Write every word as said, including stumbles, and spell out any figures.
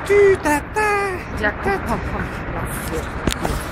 Tü, da, da. Ja, komm, komm, komm. Lass es hier.